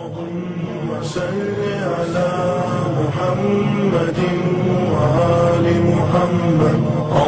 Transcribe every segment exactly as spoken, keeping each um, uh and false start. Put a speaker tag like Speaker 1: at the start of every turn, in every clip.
Speaker 1: اللهم صل على محمد وآل محمد.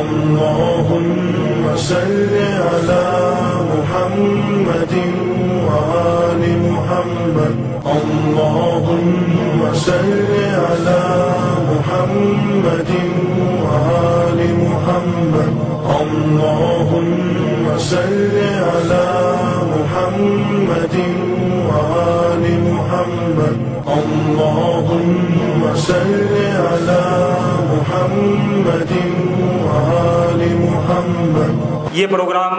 Speaker 1: اللهم صل على محمد وآل محمد. اللهم صل على محمد وآل محمد. اللهم صل على محمد وآل محمد. اللهم صل على محمد وآل محمد.
Speaker 2: یہ پروگرام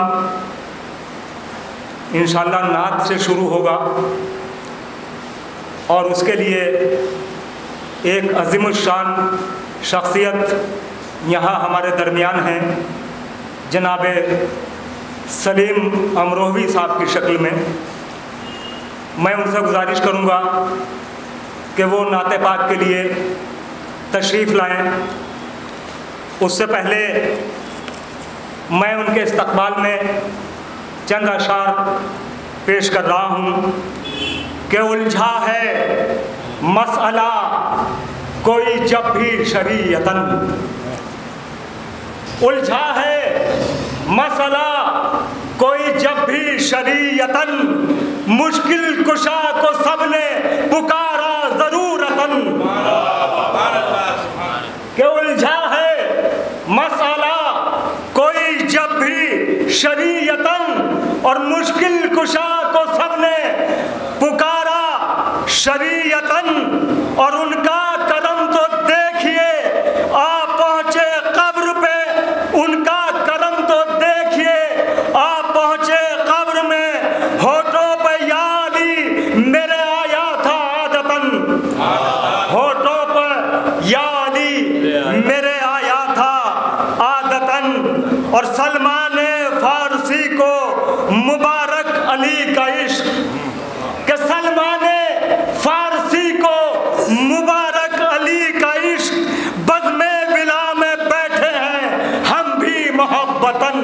Speaker 2: انشاءاللہ نعت سے شروع ہوگا اور اس کے لیے ایک عظیم الشان شخصیت یہاں ہمارے درمیان ہیں، جناب سلیم امروہوی صاحب کی شکل میں. میں ان سے گزارش کروں گا کہ وہ نعت پاک کے لیے تشریف لائیں. اس سے پہلے میں ان کے استقبال میں چند اشعار پیش کر رہا ہوں کہ الجھا ہے مسئلہ کوئی جب بھی شریعتاً، الجھا ہے مسئلہ کوئی جب بھی شریعتاً، مشکل کشا کو سب نے پکارا ضرورتاً. کہ الجھا ہے مسئلہ کوئی جب بھی شریعتاً اور مشکل کشا کو سب نے پکارا شریعتاً، اور ان کا کرم تو دیکھیے آ پہنچے قبر پہ، ان کا کرم تو دیکھیے آ پہنچے قبر میں، ہوٹوں پہ یا علی میرے آیا تھا عادتاً، ہوٹوں پہ یا علی میرے آیا تھا عادتاً. اور سلمان فارسی کو مبارک علی کا عشق، کہ سلمان فارسی کو مبارک علی کا عشق، بزم ولا میں بیٹھے ہیں ہم بھی محبتاً،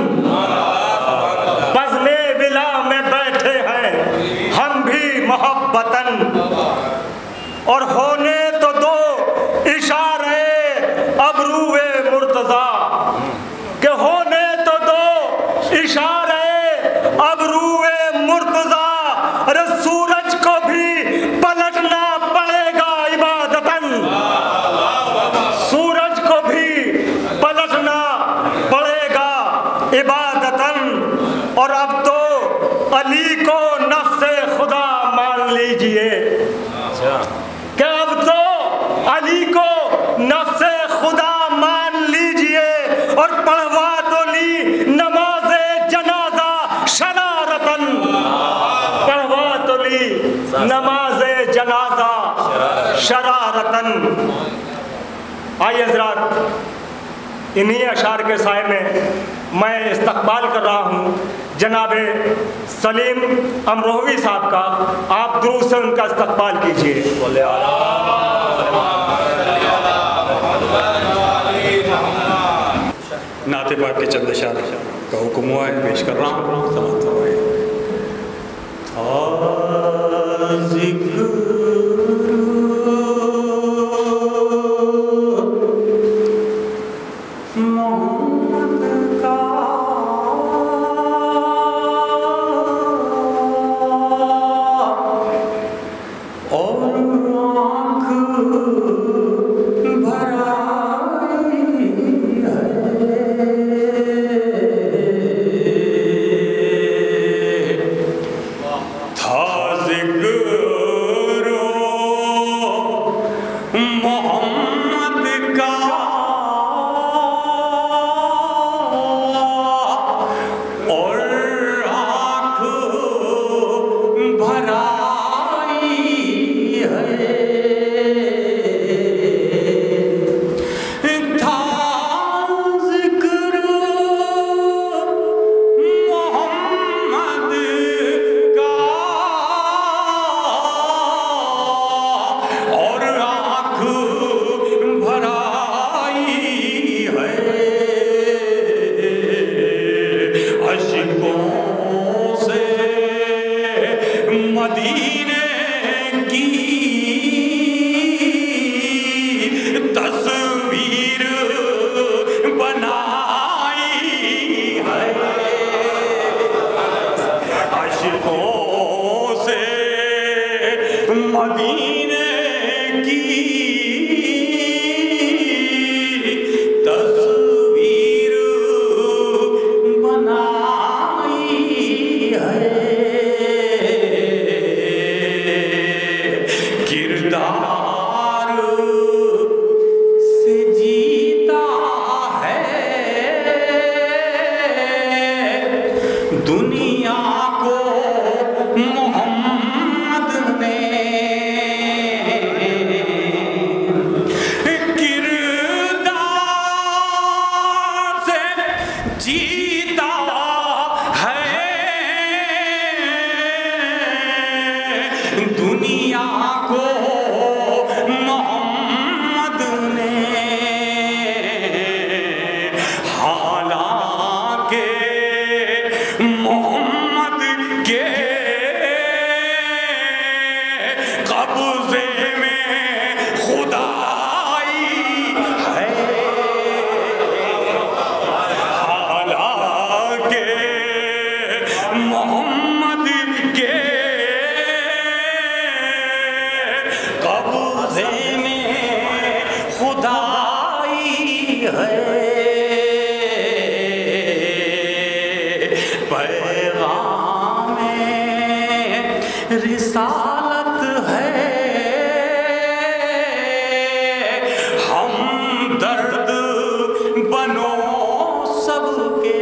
Speaker 2: بزم ولا میں بیٹھے ہیں ہم بھی محبتاً. اور ہونے تو دو اشارے ابرو مرتضیٰ، کہ ہونے تو دو اشارے ابرو مرتضیٰ، ارے سورج کو بھی پلٹنا پڑے گا عبادتاً، سورج کو بھی پلٹنا پڑے گا عبادتاً. اور اب تو علی کو نفس خدا مان لیجئے، کہ اب تو علی کو نفس خدا مان لیجئے، اور پڑھوا تو لی نماز جنازہ شرارتاً، پڑھوا تو لی نماز جنازہ شرارتاً. آئیے حضرات، انہی اشعار کے سائے میں میں استقبال کر رہا ہوں جناب سلیم امروہوی صاحب کا. آپ درود سے ان کا استقبال کیجیے. نعت پاک کے چند اشعار کا حکم ہوا ہے، پیش کر رہا ہوں. سماعت فرمائیں.
Speaker 3: تصویر بنائی ہے عاشقوں سے مدینے کی تصویر بنائی ہے کردار سے جیتا ہے دنیا کو محمد نے کردار سے جیتا ہے دنیا کو محمد نے حالانکہ محمد کے قبضے میں خدائی ہے حالانکہ محمد کے قبضے میں خدائی ہے پیغام رسالت ہے ہم درد بنو سب کے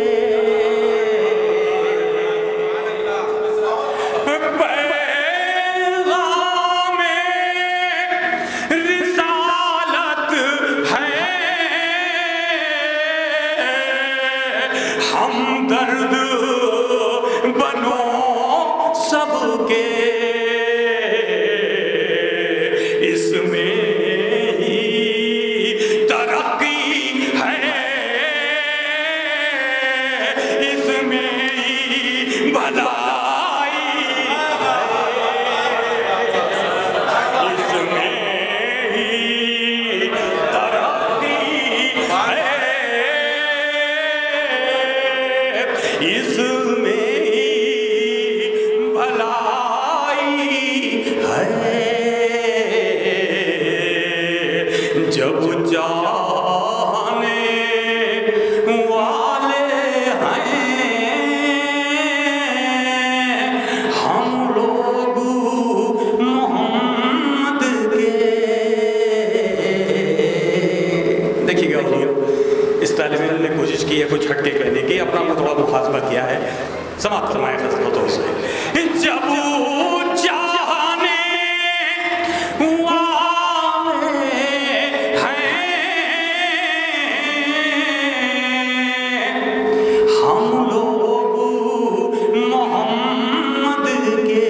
Speaker 3: پیغام رسالت ہے ہم درد بنو سب کے اس میں ہی ترقی ہے اس میں ہی بھلائی ہے اس میں ہی ترقی ہے اس میں ہی بھلائی ہے جب جانے والے ہیں ہم لوگ محمد کے دیکھیے گا اس طالب علم نے کوشش کی ہے کچھ ہٹ کے کہنے کی اپنا مطلب مخاطبہ کیا ہے سماعت فرمائے خدمتوں سے جب چاہنے والے ہیں ہم لوگ محمد کے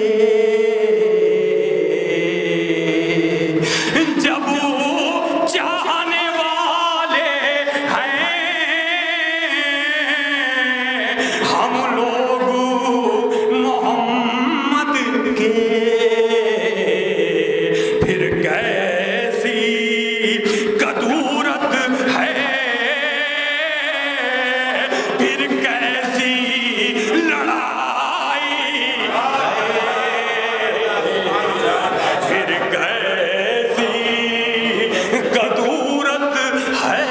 Speaker 3: جب چاہنے والے ہیں ہم لوگ محمد کے پھر کیسی کدورت ہے پھر کیسی لڑائی ہے پھر کیسی کدورت ہے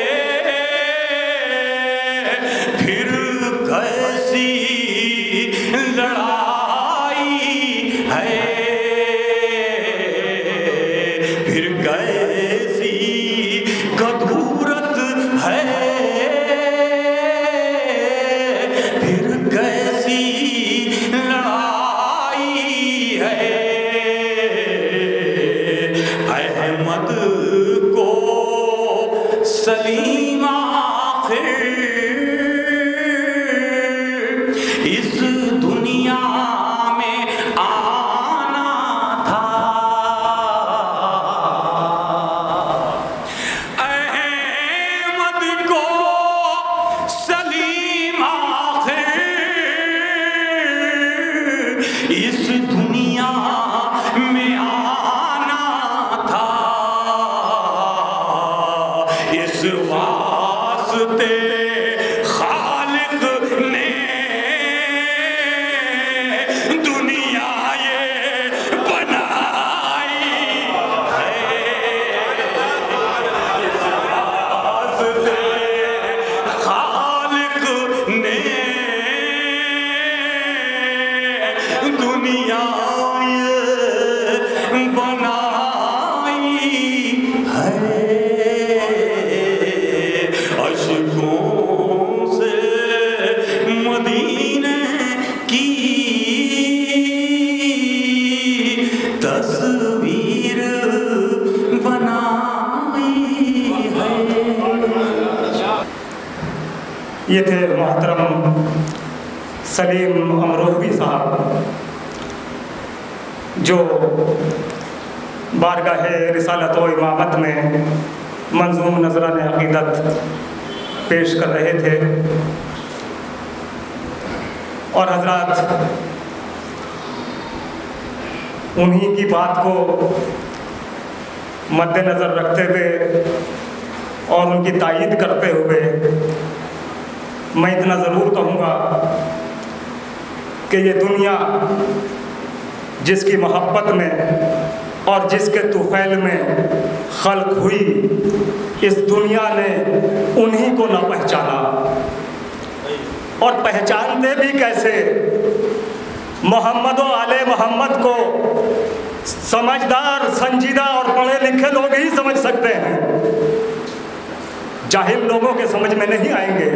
Speaker 3: پھر کیسی لڑائی ہے پھر کیسی کدورت ہے پھر کیسی لڑائی ہے احمد کو سلیم آخر اس دنیا میں آنا تھا احمد کو سلیم آخر اس دنیا میں تصویر بنائی ہے۔
Speaker 2: یہ تھے محترم سلیم امروہوی صاحب، جو بارگاہ رسالت و امامت میں منظوم نذران عقیدت پیش کر رہے تھے، اور حضرات انہی کی بات کو مد نظر رکھتے ہوئے اور ان کی تائید کرتے ہوئے میں اتنا ضرور کہوں گا کہ یہ دنیا جس کی محبت میں اور جس کے طفیل میں خلق ہوئی، اس دنیا نے انہی کو نہ پہچانا، اور پہچانتے بھی کیسے؟ محمد و آل محمد کو سمجھدار، سنجیدہ اور پڑھے لکھے لوگ ہی سمجھ سکتے ہیں، جاہل لوگوں کے سمجھ میں نہیں آئیں گے۔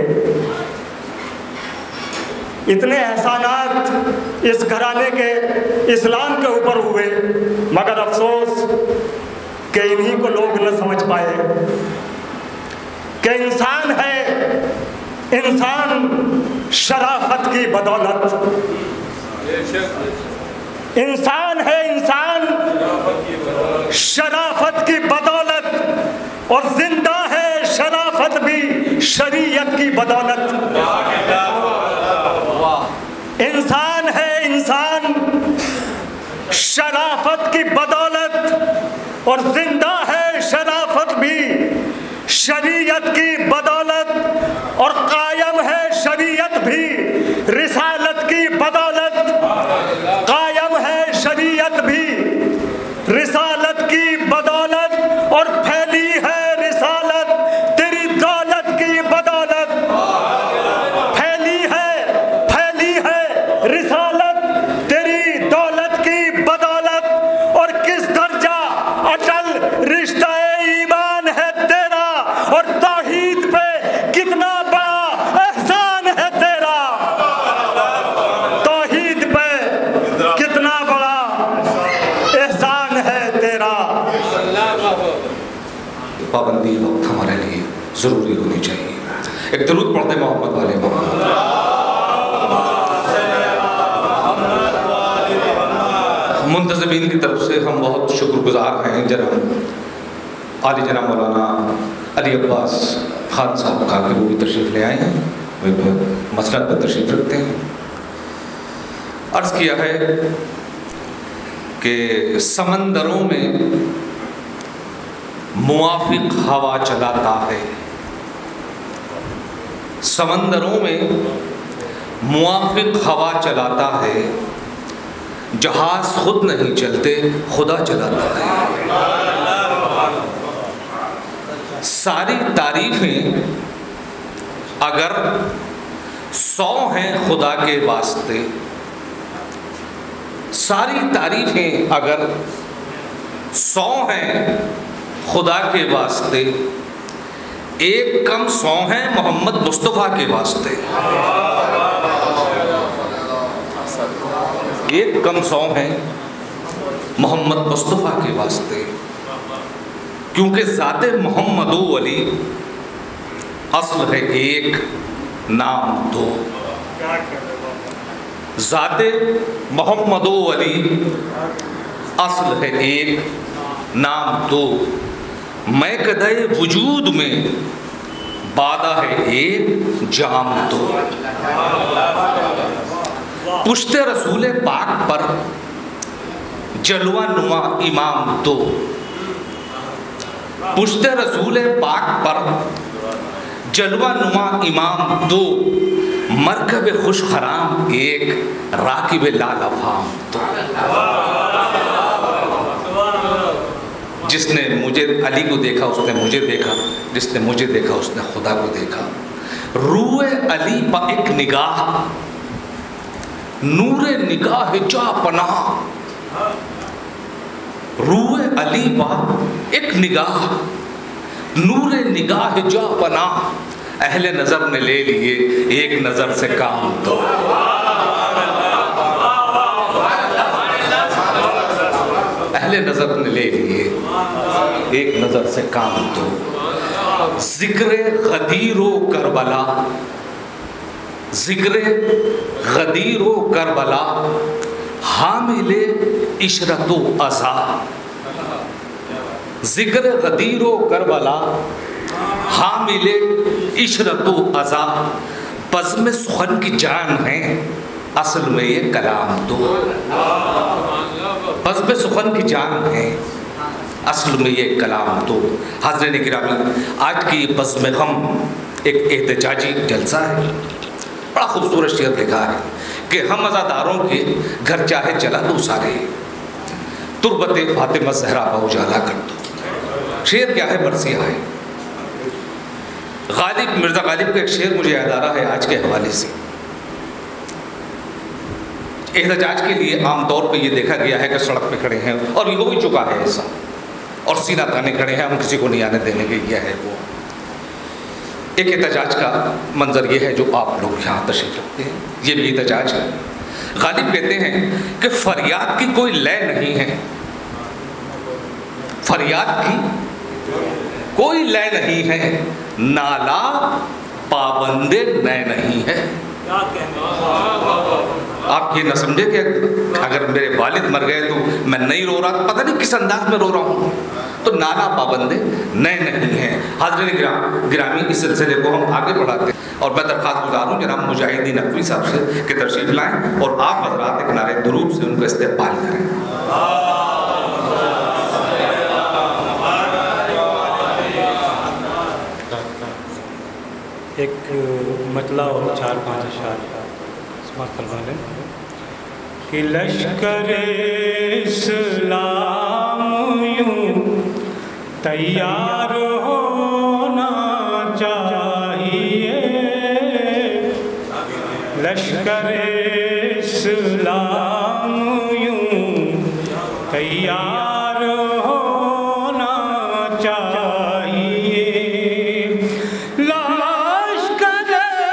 Speaker 2: اتنے احسانات اس گھرانے کے اسلام کے اوپر ہوئے، مگر افسوس کہ انہی کو لوگ نہ سمجھ پائے کہ انسان ہے، انسان شرافت کی بدولت، انسان ہے انسان شرافت کی بدولت، اور زندہ ہے شرافت بھی شریعت کی بدولت۔ انسان ہے انسان شرافت کی بدولت، اور زندہ ہے شرافت بھی شریعت کی بدولت، اور قائم ہے شریعت بھی رسالت کی بدولت، قائم ہے شریعت بھی رسالت کی بدولت، اور پھیلی ہے رسالت تیری دولت کی بدولت، پھیلی ہے پھیلی ہے رسالت تیری دولت کی بدولت، اور کس درجہ اٹل رشتہ ایمان ہے تیرا، اور توحید پہ کتنا بڑا احسان ہے تیرا، توحید پہ کتنا بڑا احسان ہے تیرا۔
Speaker 4: پابندی وقت ہمارے لیے ضروری ہونی چاہیے۔ ایک درود پڑھتے محمد والے محمد۔ منتظمین کی طرف سے ہم بہت شکر گزار ہیں جناب عالی جناب مولانا علی عباس خان صاحب کا کہ وہ بھی تشریف لے آئے ہیں، وہ مسند پر تشریف رکھتے ہیں۔ عرض کیا ہے کہ سمندروں میں موافق ہوا چلاتا ہے، سمندروں میں موافق ہوا چلاتا ہے، جہاز خود نہیں چلتے خدا چلاتا ہے۔ ساری تعریفیں اگر سو ہیں خدا کے واسطے، ساری تعریفیں اگر سو ہیں خدا کے واسطے، ایک کم سو ہیں محمد مصطفیٰ کے واسطے، ایک کم سو ہیں محمد مصطفیٰ کے واسطے، کیونکہ ذات محمد و علی اصل ہے ایک نام دو، ذات محمد و علی اصل ہے ایک نام دو، میں کدے وجود میں بادہ ہے ایک جام دو۔ پشت رسول پاک پر جلوہ نما امام دو، پشت رسول پاک پر جلوہ نما امام دو، مرکب خوش خرام ایک راکب لال افہام دو۔ جس نے مجھے علی کو دیکھا اس نے مجھے دیکھا، جس نے مجھے دیکھا اس نے خدا کو دیکھا۔ روح علی پا ایک نگاہ، نور نگاہ جا پناہ، روح علی پا ایک نگاہ، نور نگاہ جا پناہ، اہل نظر نے لے لیے ایک نظر سے کام دو۔ اہل نظر نے لے لیے ایک نظر سے کام دو. ذکر غدیر و کربلا، ذکر غدیر و کربلا حامل عشرت و عزا. ذکر غدیر و کربلا حامل عشرت و عزا، بزم سخن کی جان ہے اصل میں یہ کلام دو. بزم سخن کی جان ہے اصل میں یہ کلام دو. حاضرین کرام، آج کی یہ بزم غم ایک احتجاجی جلسہ ہے. بڑا خوبصورت شعر لکھا ہے کہ ہم عزاداروں کے گھر چاہے جلا دو سارے، تربت فاطمہ زہرا کا اجالا کر دو. شعر کیا ہے؟ مرثیہ ہے. غالب مرزا غالب کا ایک شعر مجھے یاد آ رہا ہے آج کے حوالے سے. احتجاج کے لیے عام طور پہ یہ دیکھا گیا ہے کہ سڑک پہ کھڑے ہیں، اور یہ ہو ہی چکا ہے ایسا، اور سینہ تانے کھڑے ہیں، ہم کسی کو نہیں آنے دینے کے. یہ ہے وہ ایک احتجاج کا منظر یہ ہے جو آپ لوگ یہاں تشریف رکھتے ہیں. یہ بھی احتجاج ہے. غالب کہتے ہیں کہ فریاد کی کوئی لے نہیں ہے، فریاد کی کوئی لے نہیں ہے، نالا پابند نئے نہیں ہے. آپ یہ نہ سمجھے کہ اگر میرے والد مر گئے تو میں نہیں رو رہا، پتہ نہیں کس انداز میں رو رہا ہوں. تو نالا پابند نئے نہیں ہیں. حاضرین گرام گرامی، اس سلسلے کو ہم آگے بڑھاتے ہیں، اور میں درخواست گزار ہوں جناب مجاہدین نقوی صاحب سے کہ تشریف لائیں اور آپ حضرات ایک نعرہ درود سے ان کو استقبال کریں.
Speaker 2: ایک مطلع اور چار پانچ اشعار سماعت فرما لیں کہ لشکر اسلام یوں تیار ہونا چاہیے، لشکر اسلام یوں تیار ہونا چاہیے. لشکر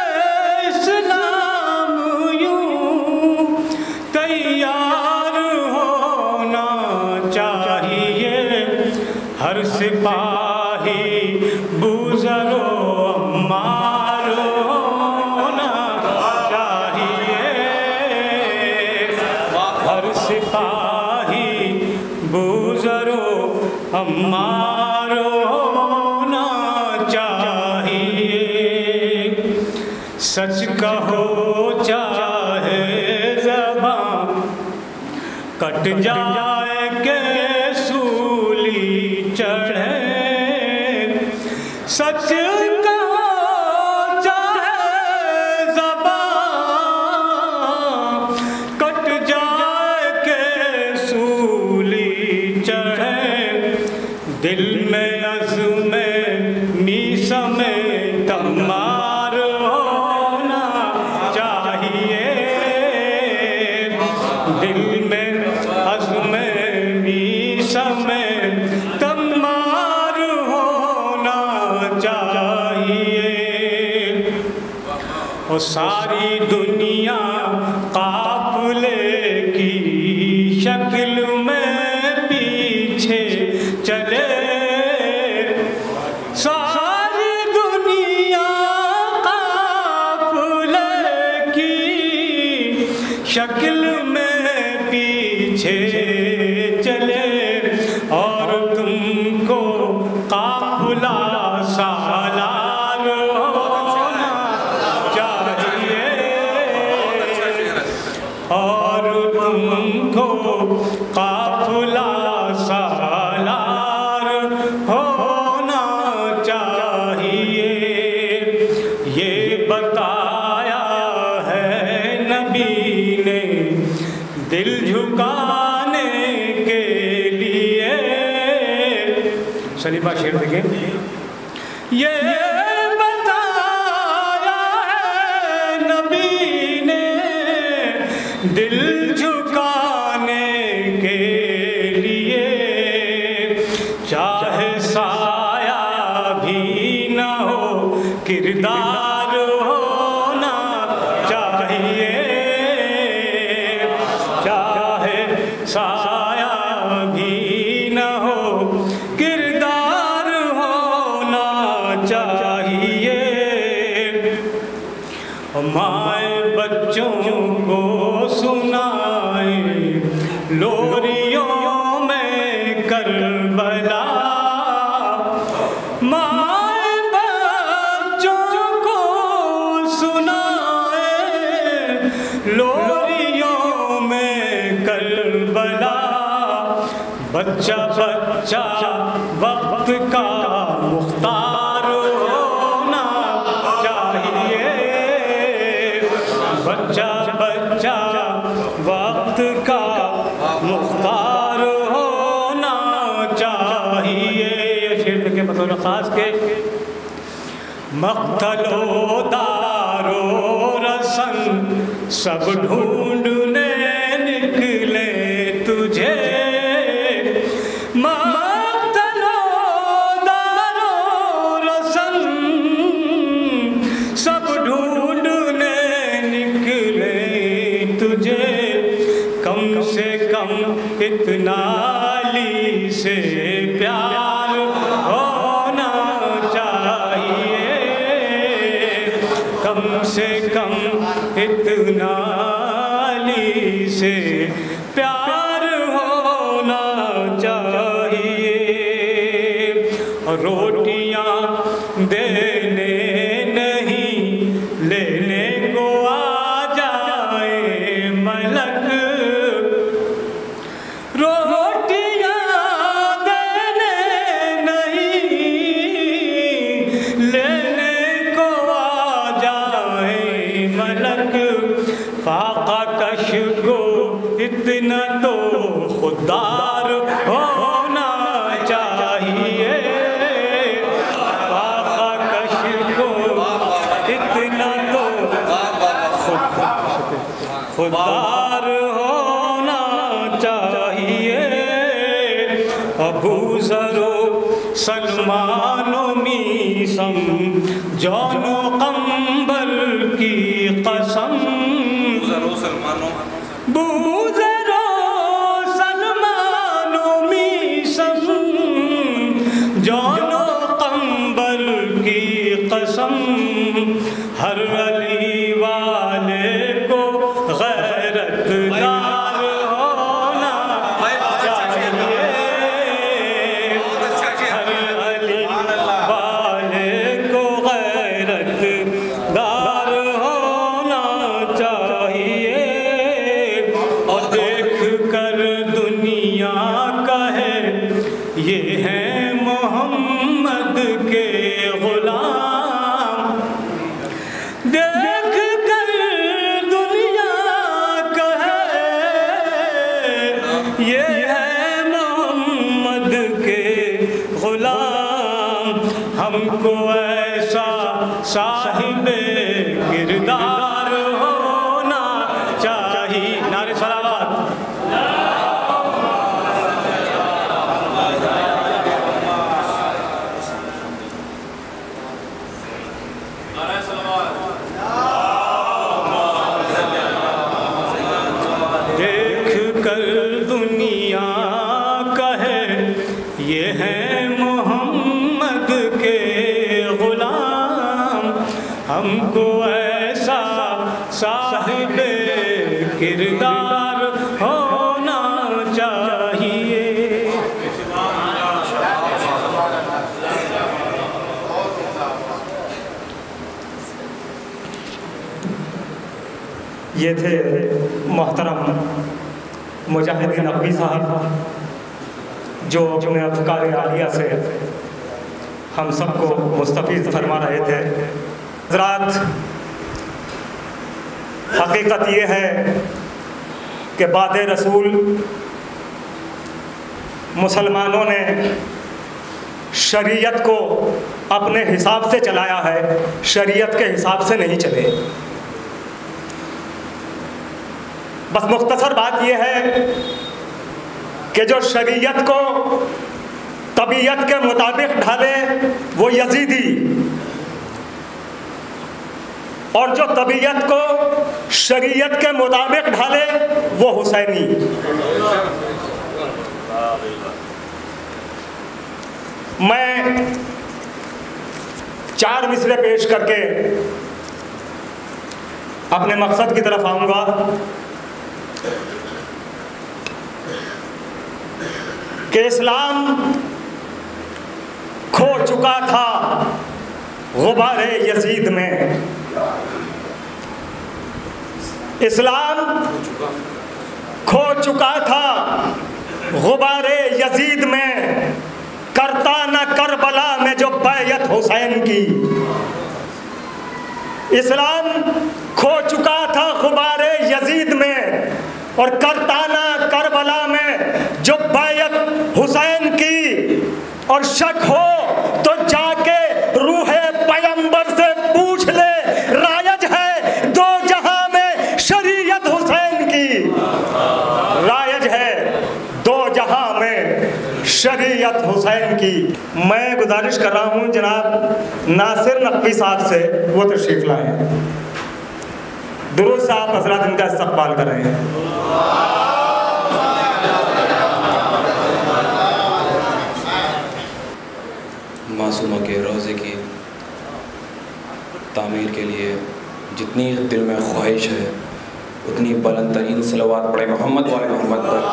Speaker 2: اسلام یوں تیار ہونا چاہیے، ہر سپاہی بوزر و عمار ہونا چاہیے، ہر سپاہی بوزر و عمار ہونا چاہیے. سچ کہو چاہے زبان کٹ جائے کہ سولی چڑھے، سچ کہو چاہے زبان کٹ جائے کہ سولی چڑھے، دل میں عزم میثم تمار ہونا چاہیے، دل میں عزم میثم تمار ہونا چاہیے. اور ساری دنیا قافلے کی شکل میں پیچھے چلے، ساری دنیا قافلے کی شکل میں پیچھے چلے، اور تم کو قافلہ سالار ہونا چاہیے، اور تم کو قافلہ سالار ہونا چاہیے. یہ بتایا ہے نبی نے دل جھکانے کے لیے. سلیبہ شعر دیکھیں. یہ بتایا ہے نبی نے دل جھکانے کے لیے، چاہے سایہ بھی نہ ہو کردار ہونا چاہیے، چاہے سایہ
Speaker 3: بھی نہ ہو کردار ہونا چاہیے، مائیں بچوں کو سنائے لوریوں میں کربلا، مائیں بچوں کو سنائے لوریوں میں کربلا، بچہ بچہ وقت کا مختار ہونا چاہیے، بچہ بچہ وقت کا مختار ہونا چاہیے۔ یہ شعر کے بطور خاص کے مقتل و دار و رسن سب ڈھونڈنے نکلے تجھے، مقتل و دار و رسن سب ڈھونڈنے نکلے تجھے، کم سے کم اتنا علی سے پیار ہونا چاہیے، کم سے کم اتنا علی سے پیار ہونا چاہیے، روٹیاں دینے نہیں لینے کو آ جائے ملک، روٹیاں دینے نہیں لینے کو آ جائے ملک، فاقہ کش کو اتنا تو خوددار ہونا چاہیے، فاقہ کش کو اتنا تو خوددار ہونا چاہیے، ابو ذر و سلمان و میثم جون و قنبر کی قسم، ابو ذر و سلمان و میثم جون و قنبر کی قسم، ہر علی والے کو غیرت دار ہونا چاہیے، ہر علی والے کو غیرت دار ہونا چاہیے، اور دیکھ کر دنیا کہے یہ ہیں محمد کے غلام، دیکھ کر دنیا کہے یہ ہے محمد کے غلام، ہم کو ایسا صاحب کردار ہونا چاہیے، نعرہ صلوات، دیکھ کر دنیا کہے یہ ہے محمد کے غلام، ہم کو ایسا صاحب کردار ہونا چاہیے۔
Speaker 2: یہ تھے محترم مجاہد نقوی صاحب، جو اپنے افکار عالیہ سے ہم سب کو مستفیض فرما رہے تھے۔ حضرات، حقیقت یہ ہے کہ بعد رسول مسلمانوں نے شریعت کو اپنے حساب سے چلایا ہے، شریعت کے حساب سے نہیں چلے۔ بس مختصر بات یہ ہے کہ جو شریعت کو طبیعت کے مطابق ڈھالے وہ یزیدی، اور جو طبیعت کو شریعت کے مطابق ڈھالے وہ حسینی۔ میں چار مصرے پیش کر کے اپنے مقصد کی طرف آؤں گا. کہ اسلام کھو چکا تھا غبار یزید میں. اسلام کھو چکا تھا غبار یزید میں، کرتا نہ کربلا میں جو بیعت حسین کی. اسلام کھو چکا تھا غبار یزید میں اور کرتا نہ کربلا میں جو بیعت حسین کی. اور شک ہو تو جا کے روح پیغمبر سے پوچھ لے، رائج ہے دو جہاں میں شریعت حسین کی. رائج ہے دو جہاں میں شریعت حسین کی. میں گزارش کر رہا ہوں جناب ناصر نقوی صاحب سے، وہ تشریف لائیں. درست صاحب حضرات ان کا استقبال کر رہے ہیں.
Speaker 5: معصومہ کے روضے کی تعمیر کے لیے جتنی دل میں خواہش ہے اتنی بلند ترین صلوات پڑھے محمد والے محمد پر.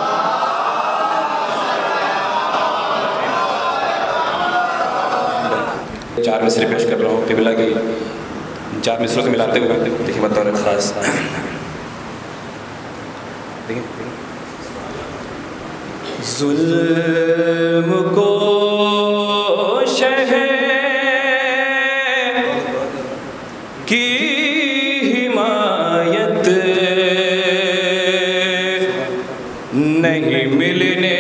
Speaker 5: چار مصرے پیش کر رہا ہوں قبلہ کی چار مصروں سے ملاتے ہوئے دیکھیں بطور خاص. ظلم کو شہر کی حمایت نہیں ملنے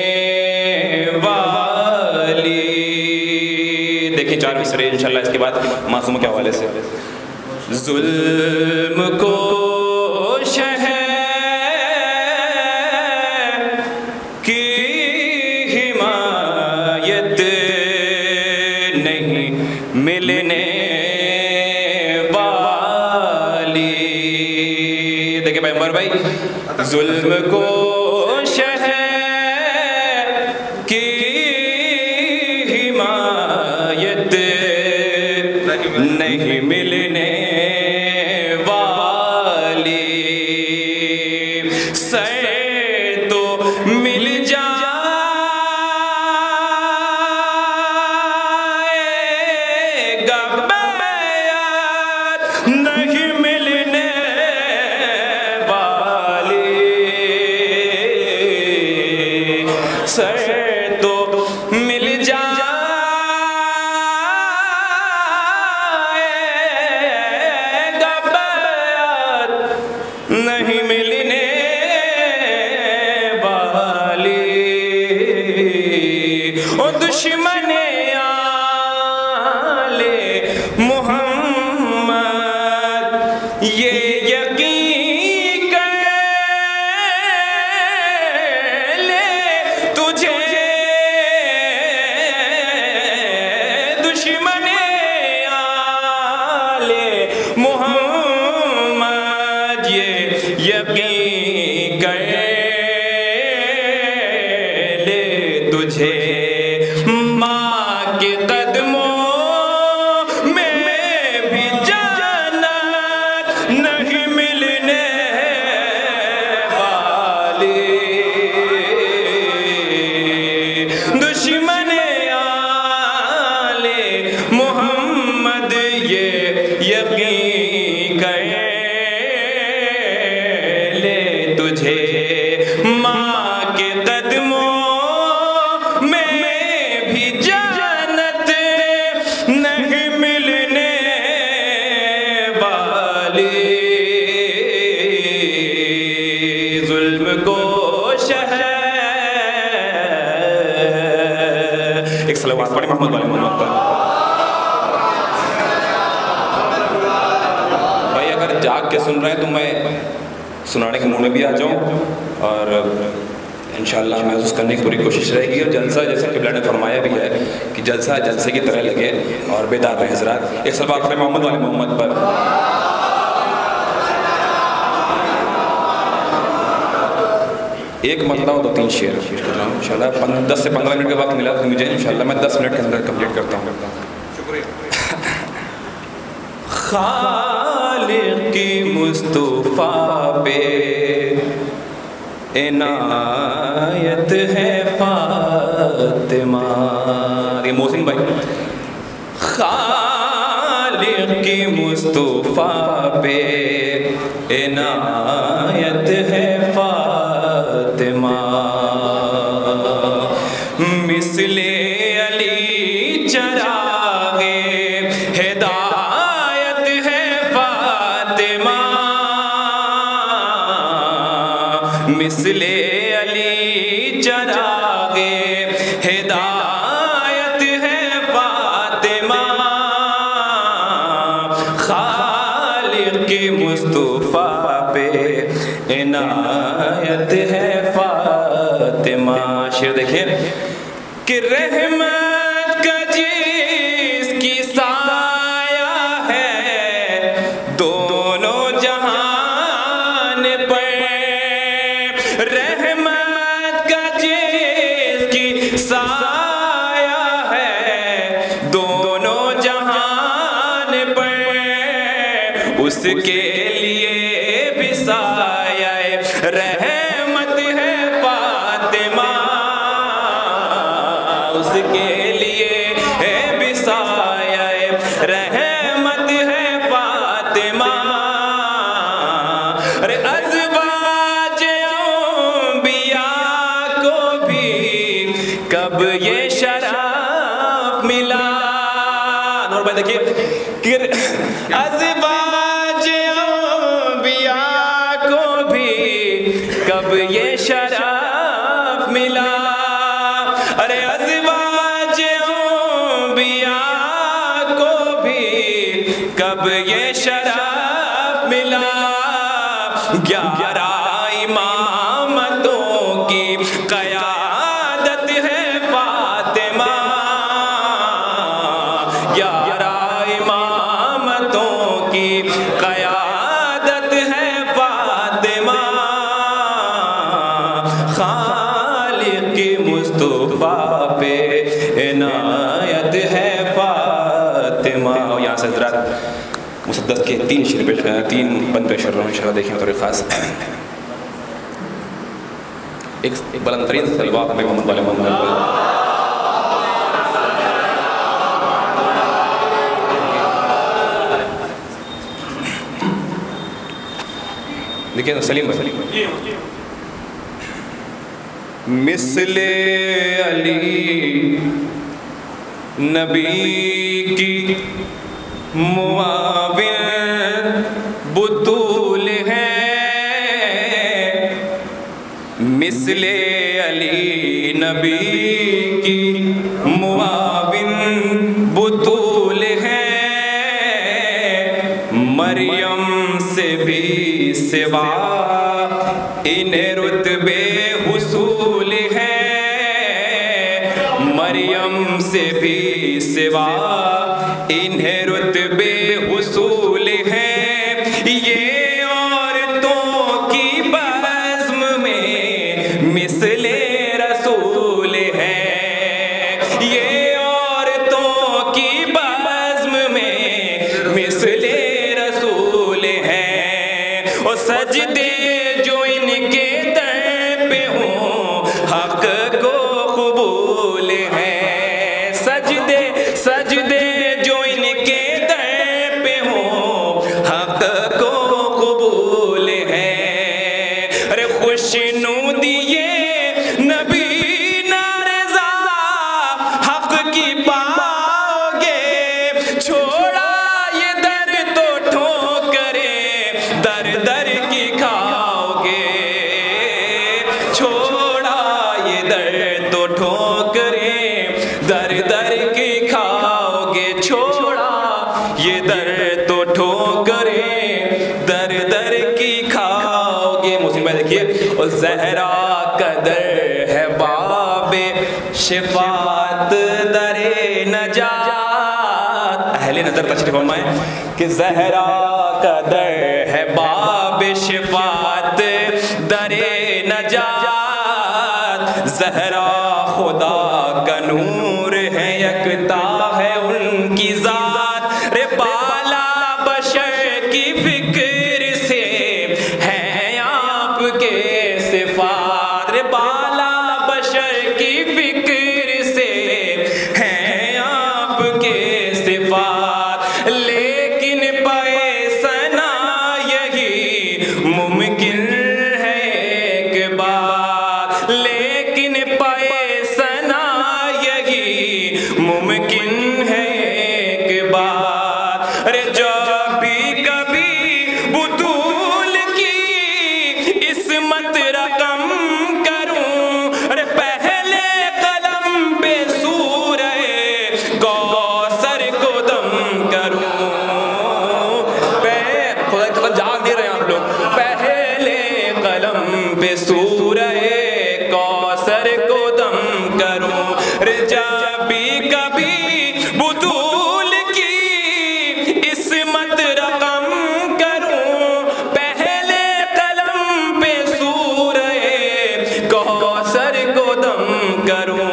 Speaker 5: والی. دیکھیں چار مصرے انشاءاللہ اس کے بعد معصومہ کے حوالے سے. ظلم کو شہر ملنے والی. دیکھیں پیغمبر بھائی، ظلم کو شہر کی حمایت نہیں ملنے والی. سر تو مل جا نہیں ملنے والی. سر تو مل جائے گا بیعت نہیں ملنے والی. او دشمن آلِ محمد یہ یقین کر لے تجھے دشمن آلِ محمد یہ یقین کر لے تجھے ماں کے قدموں نہیں ملنے والی. دشمن آلِ محمد یہ یقین کر لے تجھے ماں کے قدموں میں بھی جنت نہیں ملنے والی. ظلم کو شہر. ایک صلوات پڑھیں محمد والے محمد پر. بھائی اگر جاگ کے سن رہے ہیں تو میں سنانے کے موڈ میں بھی آ جاؤں اور انشاءاللہ محسوس کرنے کی پوری کوشش رہے گی. اور جلسہ جیسے قبلہ نے فرمایا بھی ہے کہ جلسہ جلسے کی طرح لگے اور بیدار رہے حضرات. ایک صلوات پڑھیں محمد والے محمد پر. ایک مطلب دو تین شعر پیش کر رہا ہوں انشاءاللہ. دس سے پندرہ منٹ کا وقت ملا تو مجھے انشاءاللہ میں دس منٹ کے اندر کمپلیٹ کرتا ہوں. شکریہ. خالق کی مصطفیٰ پہ عنایت ہے فاطمہ. یہ محسن بھائی. خالق کی مصطفیٰ پہ عنایت ہے فاطمہ. مثل علی چراغ ہدایت ہے فاطمہ. مثل علی چراغ ہدایت ہے فاطمہ. خالق کی مصطفیٰ پہ عنایت ہے فاطمہ. شعر دیکھیں کہ رحمت کا جس کی سایہ ہے دونوں جہان پر. رحمت کا جس کی سایہ ہے دونوں جہان پر. اس کے لیے بھی سایہ رحمت ہے فاطمہ. اس کے لیے ہے بھی سایہ رحمت ہے فاطمہ. ارے ازواج انبیاء کو بھی کب یہ شرف ملا. نور بھائی دیکھیے کہ ازواج انبیاء کو بھی کب یہ شرف ملا. ارے ازواج انبیاء کو بھی کب یہ شرف ملا. گیارہ امامتوں کی قیادت ہے فاطمہ. گیارہ امامتوں کی قیادت ہے فاطمہ. خالق کی مصطفیٰ پہ عنایت ہے فاطمہ. اور یہاں سے حضرات مسدس کے تین شعر پیش تین بند پیش کر رہا ہوں انشاءاللہ. دیکھیں طور خاص ایک بلند ترین صلوات میں محمد والے محمد. دیکھیں سلیم بھائی. مثل علی نبی کی معاون بطول ہے. مثل علی نبی کی معاون بطول ہے. مریم سے بھی سوا انہیں رتبے حصول ہے. مریم سے بھی سوا انہیں رتبے حصول ہے. یہ عورتوں کی بزم میں مثل رسول ہے. یہ عورتوں کی بزم میں مثل رسول ہے. اور سجدے جو ان کے در پہ ہوں حق کو قبول ہے. سجدے سجدے جو ان کے در پہ ہوں حق کو قبول ہے. ارے خوشنودی یہ نبی نارضا حق کی پاؤ گے. چھوڑا یہ در تو ٹھوکرے در در کی کھاؤ گے. چھوڑا یہ در تو ٹھوکرے در در کی کھاؤ گے. چھوڑا یہ در تو ٹھوکرے در در کی کھاؤ گے. محسن بھائی دیکھیے. اور زہرا کا در ہے باب شفاعت در نجات. اہل نظر تشریف فرمائیں کہ زہرا کا در ہے باب شفاعت در نجات. زہرا خدا کا نور ہے، یکتا ہے ان کی ذات، رے بالا بشر کی فکر سے ہیں آپ کے صفات، رے بالا بشر کی فکر سے ہیں آپ کے صفات، لیکن پائے ثنا یہی ممکن ہے ایک بات، لیکن پائے ثنا یہی ممکن ہے ایک بات، ارے جب بھی کبھی بطول کی عصمت رقم کروں، ارے پہلے قلم پہ سورہ کوثر کو دم کروں، خدا جان دے رہے ہیں آپ لوگ، پہلے قلم پہ سورہ کوثر کو دم کروں، ارے جب بھی کبھی بطول کی عصمت رقم کروں، پہلے قلم پہ سورہ کوثر کو دم کروں،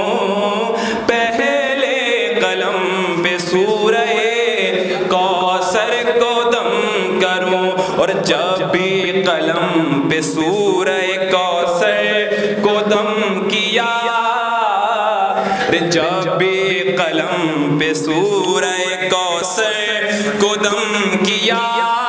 Speaker 5: پہلے قلم پہ سورہ کوثر کو دم کروں، اور جب بھی قلم پہ سورہ کوثر کو دم کیا، جب بھی قلم پہ سورہ کوثر کو دم کیا،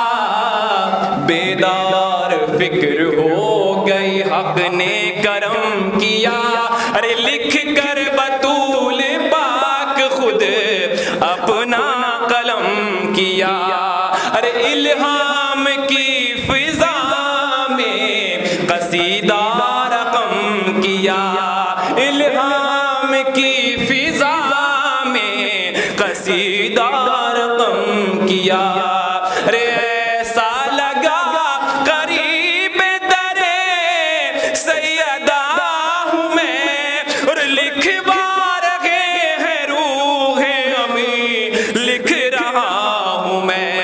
Speaker 5: بیدار فکر ہو گئی حق نے کرم کیا، ارے لکھ کر بطول پاک خود اپنا قلم کیا، ارے الہام کی فضا میں قصیدہ رقم کیا، الہام کی فضا میں قصیدہ رقم کیا، ارے ایسا لگا قریب درے سیدہ ہوں میں، اور لکھوا رہے ہیں روح امی، لکھ رہا ہوں میں،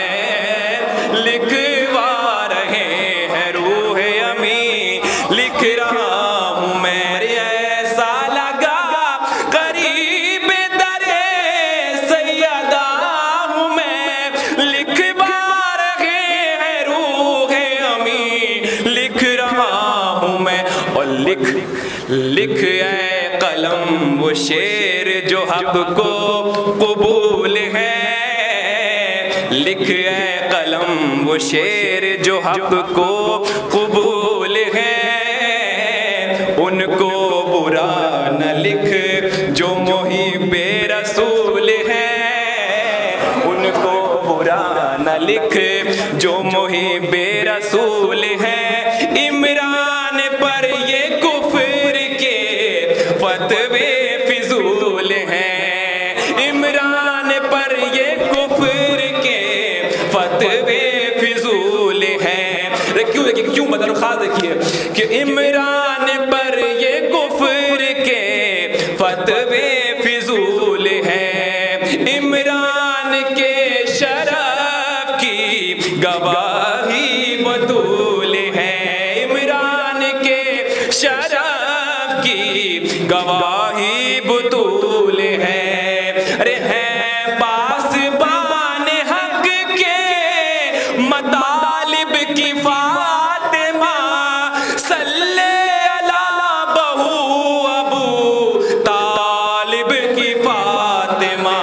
Speaker 5: لکھوا رہے ہیں روح امی، لکھ رہا ہوں میں، ایسا لگا قریب درے سیدہ ہوں میں، لکھوا رہے ہیں روح امی، لکھ رہا ہوں میں، اور لکھ لکھ اے قلم وہ شعر جو حق کو قبول ہے، لکھ اے قلم وہ شعر جو حق کو قبول ہے، ان کو برا نہ لکھ جو محب رسول ہے، ان کو برا نہ لکھ جو محب رسول ہے، عمران پر یہ کفر کے فتوے فضول ہیں، عمران پر یہ کفر کے فتوے فضول ہیں، کیوں دیکھیے کیوں بدل خاص دیکھیے کہ عمران پر یہ کفر کے فتوے فضول ہیں، عمران کے شرف کی گواہی بطول ہے، عمران کے شرف کی گواہی بطول ہے، ارے ہیں پاسبان حق کے مطالب کی فاطمہ، صلی علی بہو ابو طالب کی فاطمہ،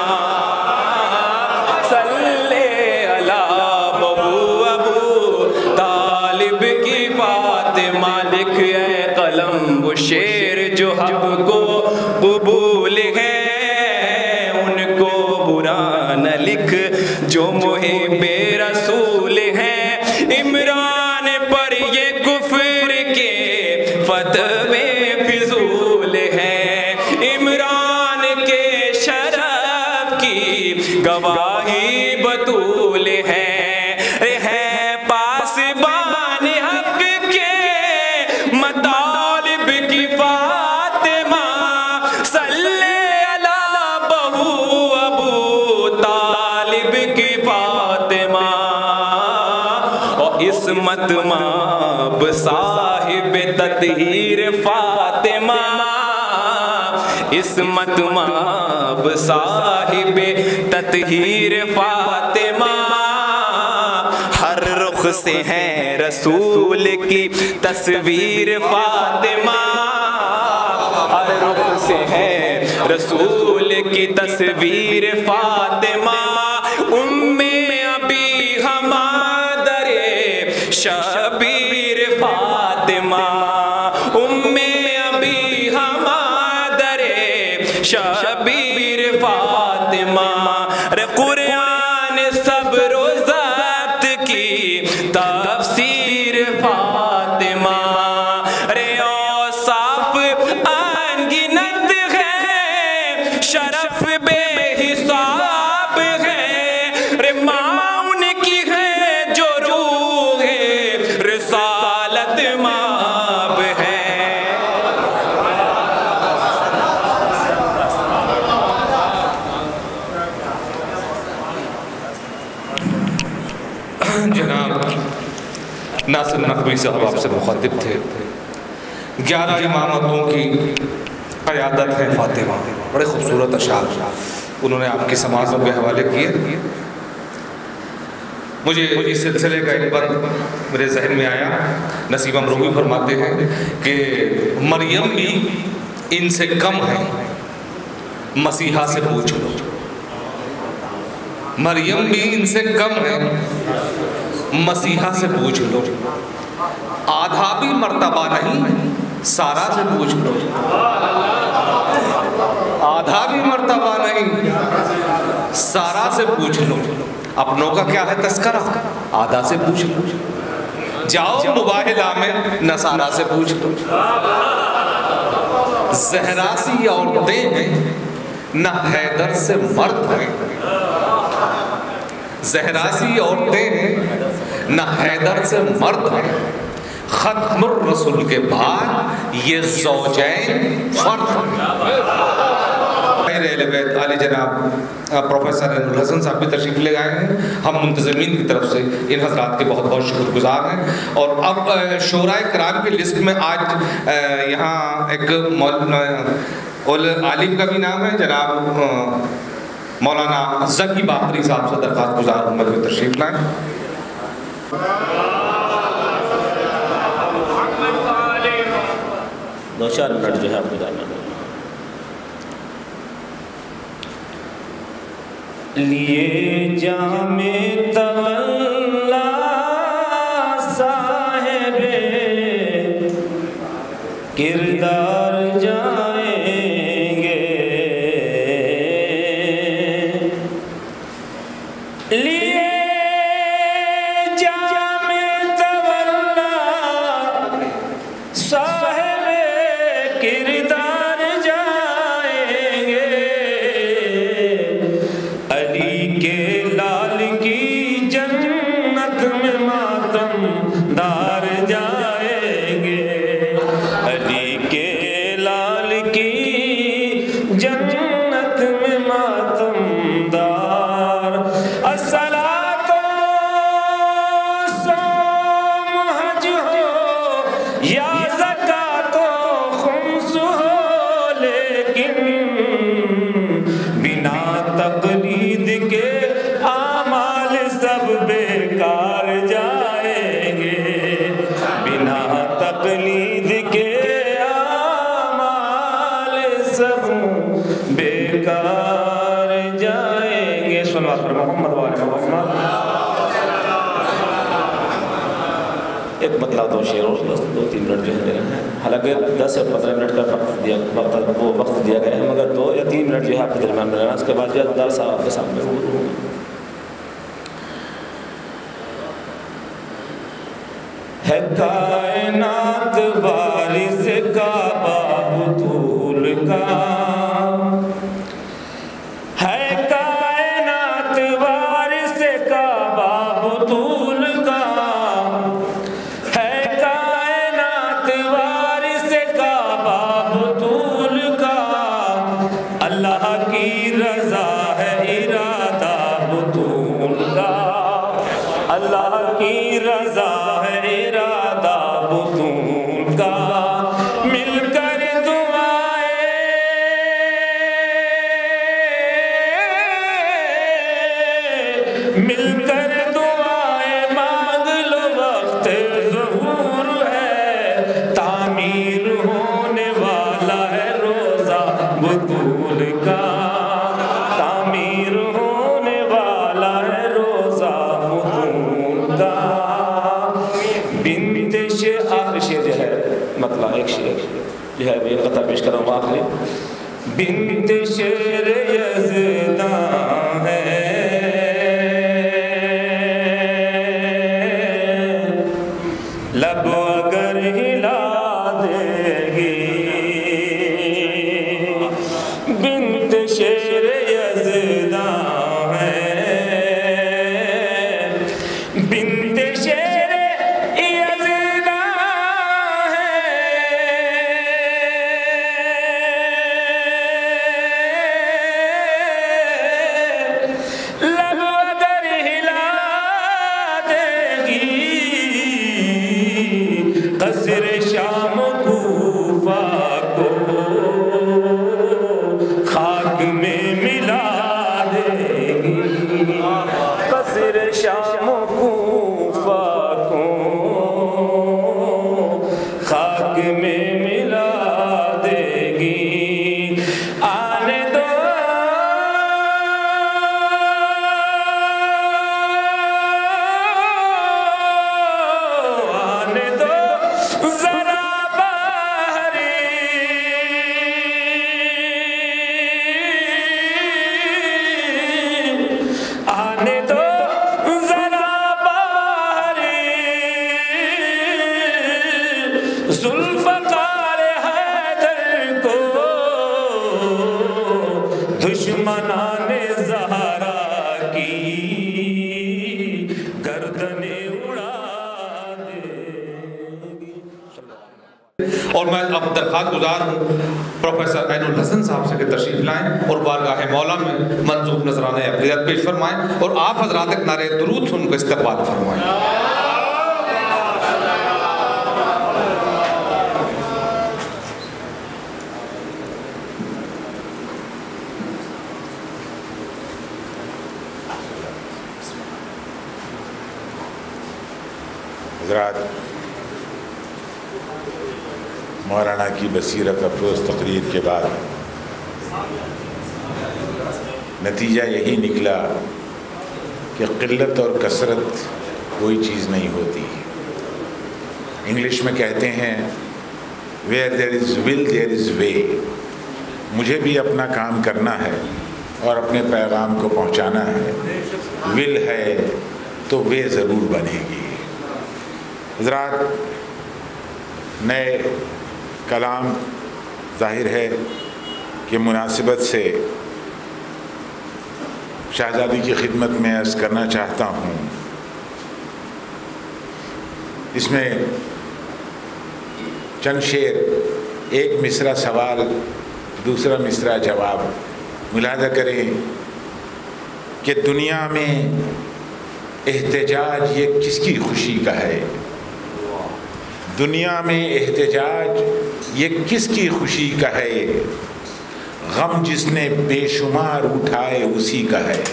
Speaker 5: صلی علی بہو ابو طالب کی فاطمہ، لکھ اے قلم وہ شعر جو حق کو قبول ہے، ان کو برا نہ لکھ جو محب رسول ہیں، عمران پر یہ کفر کے فتوے فضول ہیں، عمران کے شرف کی گواہی بطول ہے، ہے پاسبان حق کے مطالب کی فاطمہ، صلی علی بہو ابو طالب کی فاطمہ، اور عصمت ماب صاحب تطہیر فاطمہ، فاطمہ، عصمت مآب صاحب تطہیر فاطمہ، ہر رخ سے ہے رسول کی تصویر فاطمہ، ہر رخ سے ہے رسول کی تصویر فاطمہ، ام ابی ہمادر شبیر فاطمہ، ام ابی ہمادر شبیر فاطمہ، رے قرآن صبر و ضبط کی تفسیر فاطمہ، رے اوصاف انگنت ہے، شرف بے حساب ہے، رے ماؤن کی ہے جو روح رسالت ماب ہے۔
Speaker 4: جناب ناصر نقوی صاحب آپ سے مخاطب تھے، گیارہ امامتوں کی قیادت ہے فاطمہ، بڑے خوبصورت اشعار انہوں نے آپ کی سماعتوں کے حوالے کیے۔ مجھے اس سلسلے کا ایک بند میرے ذہن میں آیا، نصیب امروی فرماتے ہیں کہ مریم بھی ان سے کم ہے، مسیحا سے پوچھ لو، مریم بھی ان سے کم ہے، مسیحا سے پوچھ لو، آدھا بھی مرتبہ نہیں، سارا سے پوچھ لو، آدھا بھی مرتبہ نہیں، سارا سے پوچھ لو، اپنوں کا کیا ہے تذکرہ، آدھا سے پوچھ لو، جاؤ مباہلہ میں نصارہ سے پوچھ لو، زہرا سی عورتیں ہیں نہ حیدر سے مرد ہیں، زہرا سی عورتیں ہیں نہ حیدر سے مرد ہیں، ختم الرسول کے بعد یہ زوجین فرد ہیں۔ اہل بیت علی جناب پروفیسر الحسن صاحب بھی تشریف لے آئے ہیں، ہم منتظمین کی طرف سے ان حضرات کے بہت بہت شکر گزار ہیں۔ اور اب شورائے کرام کی لسٹ میں آج یہاں ایک عالم کا بھی نام ہے، جناب مولانا زکی باقری صاحب سے درخواست گزار ہوں میں تشریف لائیں۔
Speaker 6: دو چار منٹ جو ہے آپ گزارنا لیے جام تولا صاحب کردار جائیں گے، لیے جام تولا صاحب کردار جائیں گے، علی کے لال کی جنت میں ماتم دار جائیں گے، علی کے لال کی جنت میں ماتم دار، الصلاۃ و صوم حج ہو یا زکات و خمس ہو، لیکن بنا تقلید کے اعمال سب بیکار جائیں گے، بنا تقلید کے اعمال سب بیکار جائیں گے۔ صلوات پر محمد وعلی محمد۔ ایک مطلب دو شعر اور بس دو تین منٹ جو ہے دینا ہے، حالانکہ دس یا پندرہ منٹ کا وقت دیا وقت وہ وقت دیا گیا ہے، مگر دو یا تین منٹ جو ہے آپ کے درمیان میں رہنا، اس کے بعد جو درس آپ کے سامنے ہوگا۔ ہے کائنات وارث کعبہ بطول کا، ہے کائنات وارث کعبہ بطول کا، ہے کائنات وارث کعبہ بطول کا، اللہ کی رضا ہے ارادہ بطول کا، اللہ کی رضا ہے ارادہ بطول کا، مل کر بطول کا تعمیر ہونے والا ہے روزہ متون کا بنت شیر آخری شیر جو ہے مطلب ایک شیر جو ہے میں قطع پیش کر رہا ہوں آخری بنت شیر یزداں ہے لب اگر ہلا دے گی بنت شیر یزداں ہے بنت شیر یزداں ہے لب اگر ہلا دے گی قصر شام کوفہ کو خاک میں ملا دے گی قصر شام کوفہ کو خاک میں ملا دے گی آنے دو آنے دو ذرا باہر آنے دو ذرا باہر ذوالفقار حیدر کو دشمنان زہرا کی گردنیں اڑا دے گی.
Speaker 4: اور میں اب درخواست گزار ہوں پروفیسر عین الحسن صاحب سے کہ تشریف لائیں اور بارگاہ مولا میں منظور نذرانہ عقیدت پیش فرمائیں اور آپ حضرات ایک نعرہ درود سن کر استقبال فرمائیں.
Speaker 7: حضرات، مولانا کی بصیرت افروز تقریر کے بعد نتیجہ یہی نکلا کہ قلت اور کثرت کوئی چیز نہیں ہوتی. انگلش میں کہتے ہیں where there is will there is way. مجھے بھی اپنا کام کرنا ہے اور اپنے پیغام کو پہنچانا ہے. will ہے تو وے ضرور بنے گی. حضرات، نئے کلام ظاہر ہے کہ مناسبت سے شہزادی کی خدمت میں عرض کرنا چاہتا ہوں. اس میں چند شعر، ایک مصرع سوال، دوسرا مصرع جواب. ملاحظہ کریں کہ دنیا میں احتجاج یہ کس کی خوشی کا ہے؟ دنیا میں احتجاج یہ کس کی خوشی کا ہے؟ غم جس نے بے شمار اٹھائے اسی کا ہے.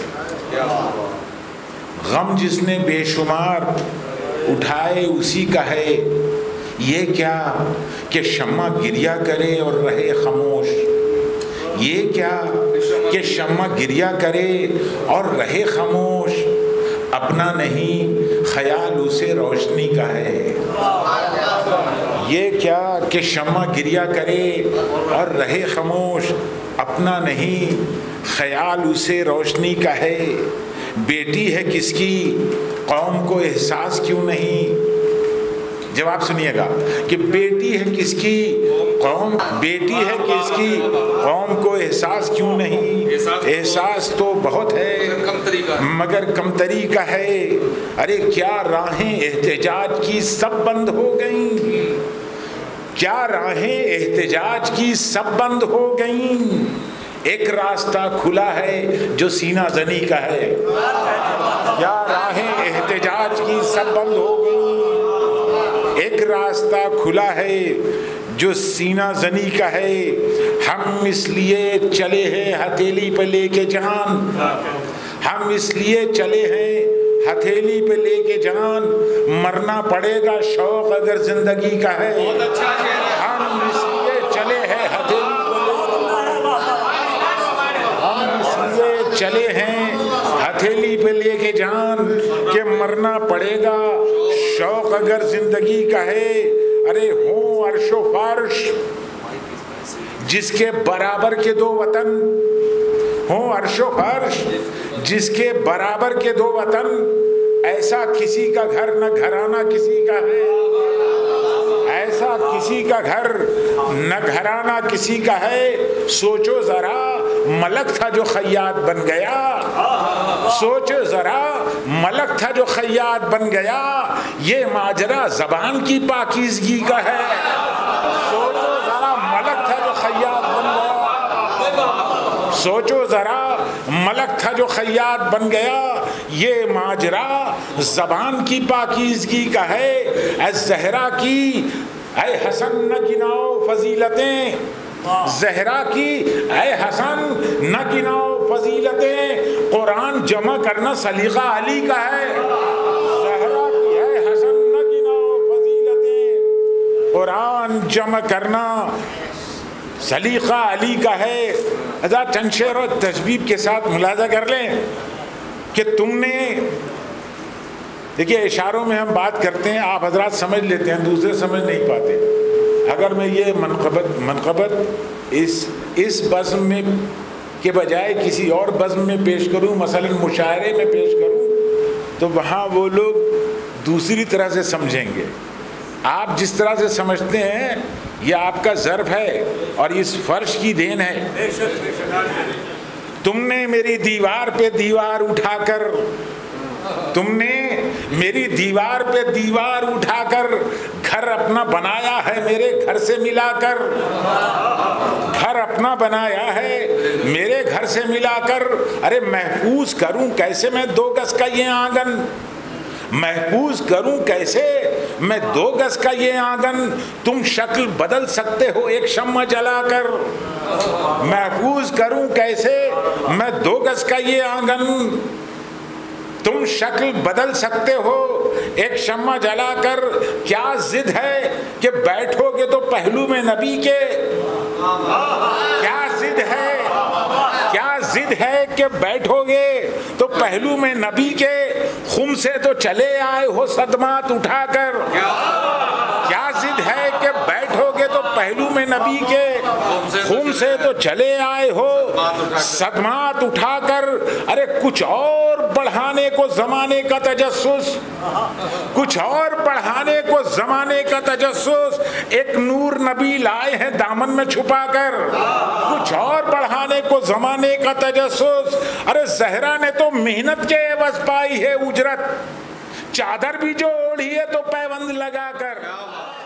Speaker 7: غم جس نے بے شمار اٹھائے اسی کا ہے. یہ کیا کہ شمع گریا کرے اور رہے خاموش. یہ کیا کہ شمع گریا کرے اور رہے خاموش. اپنا نہیں خیال اسے روشنی کا ہے. یہ کیا کہ شمع گریا کرے اور رہے خاموش. اپنا نہیں خیال اسے روشنی کا ہے. بیٹی ہے کس کی قوم کو احساس کیوں نہیں؟ جواب سنیے گا کہ بیٹی ہے کس کی قوم بیٹی ہے کس کی قوم کو احساس کیوں نہیں؟ احساس تو بہت ہے مگر کمتری کا ہے. ارے کیا راہیں احتجاج کی سب بند ہو گئیں. کیا راہیں احتجاج کی سب بند ہو گئیں. ایک راستہ کھلا ہے جو سینہ زنی کا ہے. کیا راہیں احتجاج کی سب بند ہو گئیں. ایک راستہ کھلا ہے جو سینہ زنی کا ہے. ہم اس لیے چلے ہیں ہتھیلی پہ لے کے جان. ہم اس لیے چلے ہیں ہتھیلی پہ لے کے جان. مرنا پڑے گا شوق اگر زندگی کا ہے. ہم اس لیے چلے ہیں ہتھیلی پہ لے کے جان. چلے ہیں ہتھیلی پہ لے کے جان کہ مرنا پڑے گا. شوق اگر زندگی کا ہے ارے ہوں عرش و فرش جس کے برابر کے دو وطن ہوں عرش و فرش جس کے برابر کے دو وطن ایسا کسی کا گھر نہ گھرانہ کسی کا ہے ایسا کسی کا گھر نہ گھرانہ کسی کا ہے. سوچو ذرا ملک تھا جو خیاط بن گیا سوچو ذرا ملک تھا جو خیاط بن گیا یہ ماجرا زبان کی پاکیزگی کا ہے. سوچو ذرا ملک تھا جو خیاط بن گیا سوچو ذرا ملک تھا جو خیاط بن گیا یہ ماجرا زبان کی پاکیزگی کا ہے. اے زہرا کی اے حسن نہ گناؤ فضیلتیں زہرا کی اے حسن نہ گناؤ فضیلتیں قرآن جمع کرنا سلیقہ علی کا ہے. زہرا کی اے حسن نہ گناؤ فضیلتیں قرآن جمع کرنا سلیقہ علی کا ہے. اذا چند شعر اور تجویب کے ساتھ ملاحظہ کر لیں کہ تم نے دیکھیے اشاروں میں ہم بات کرتے ہیں آپ حضرات سمجھ لیتے ہیں دوسرے سمجھ نہیں پاتے. اگر میں یہ منقبت منقبت اس اس بزم میں کے بجائے کسی اور بزم میں پیش کروں مثلا مشاعرے میں پیش کروں تو وہاں وہ لوگ دوسری طرح سے سمجھیں گے. آپ جس طرح سے سمجھتے ہیں یہ آپ کا ظرف ہے اور اس فرش کی دین ہے. تم نے میری دیوار پہ دیوار اٹھا کر تم نے میری دیوار پہ دیوار اٹھا کر گھر اپنا بنایا ہے میرے گھر سے ملا کر گھر اپنا بنایا ہے میرے گھر سے ملا کر. ارے محفوظ کروں کیسے میں دو گز کا یہ آنگن محفوظ کروں کیسے میں دو گز کا یہ آنگن تم شکل بدل سکتے ہو ایک شمع جلا کر. محفوظ کروں کیسے میں دو گز کا یہ آنگن تم شکل بدل سکتے ہو ایک شمع جلا کر. کیا ضد ہے کہ بیٹھو گے تو پہلو میں نبی کے کیا ضد ہے کیا ضد ہے کہ بیٹھو گے تو پہلو میں نبی کے خم سے تو چلے آئے ہو صدمات اٹھا کر. کیا ضد ہے کہ بیٹھو گے تو پہلو میں نبی کے خم سے تو چلے آئے ہو صدمات اٹھا کر. ارے کچھ اور بڑھانے کو زمانے کا تجسس کچھ اور بڑھانے کو زمانے کا تجسس ایک نور نبی لائے ہیں دامن میں چھپا کر. کچھ اور بڑھانے کو زمانے کا تجسس. ارے زہرا نے تو محنت کے عوض پائی ہے اجرت چادر بھی جو اوڑھی ہے تو پیوند لگا کر.